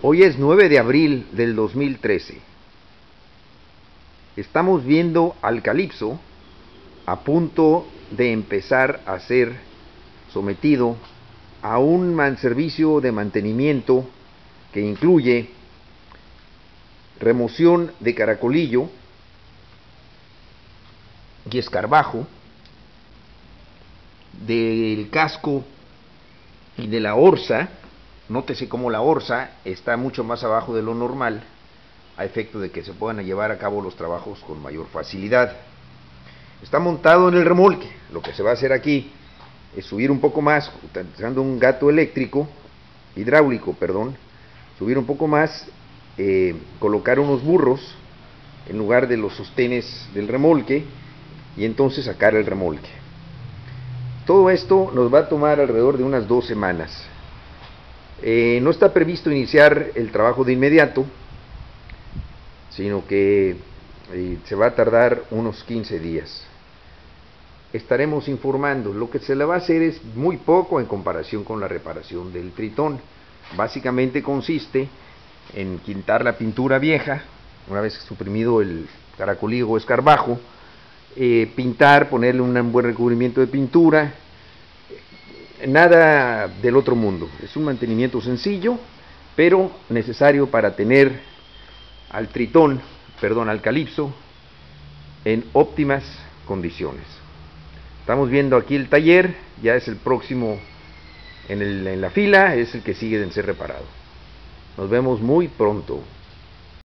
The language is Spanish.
Hoy es 9 de abril del 2013. Estamos viendo al Calypso a punto de empezar a ser sometido a un servicio de mantenimiento que incluye remoción de caracolillo y escarbajo del casco y de la orza. Nótese cómo la orza está mucho más abajo de lo normal, a efecto de que se puedan llevar a cabo los trabajos con mayor facilidad. Está montado en el remolque. Lo que se va a hacer aquí es subir un poco más, utilizando un gato hidráulico, subir un poco más, colocar unos burros en lugar de los sostenes del remolque y entonces sacar el remolque. Todo esto nos va a tomar alrededor de unas 2 semanas. No está previsto iniciar el trabajo de inmediato, sino que se va a tardar unos 15 días. Estaremos informando. Lo que se le va a hacer es muy poco en comparación con la reparación del Tritón. Básicamente consiste en quitar la pintura vieja, una vez suprimido el caracolillo o escarbajo, pintar, ponerle un buen recubrimiento de pintura. Nada del otro mundo. Es un mantenimiento sencillo, pero necesario para tener al al Calypso, en óptimas condiciones. Estamos viendo aquí el taller, ya es el próximo en la fila, es el que sigue de ser reparado. Nos vemos muy pronto.